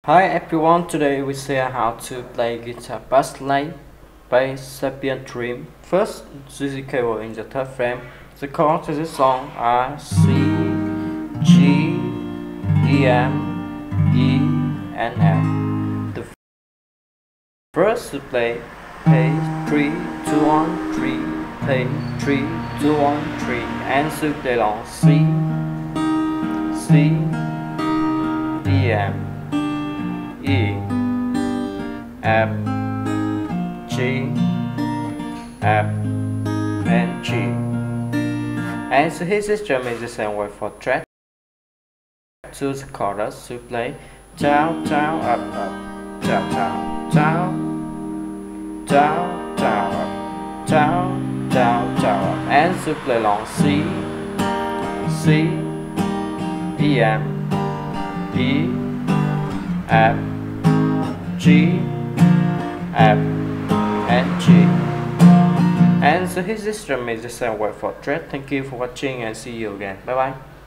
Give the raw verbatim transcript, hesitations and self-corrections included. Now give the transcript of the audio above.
Hi everyone, today we see how to play guitar Pastlives by Sapientdream. First, G cable in the third frame. The chords to this song are C, G, E, M, E, and F. The first to play, play three, two, one, three, play three, two, one, three, and to play along C, C, E, M, E, F, G, F, and G. And so his system is the same way for track. To the chorus to play down, down, up, up, down, down, down, down, down, up, down, down, down, up, and to play along C, C, E, M, E, F, G, F, and G. And so his system is the same way for thread. Thank you for watching and see you again. Bye bye.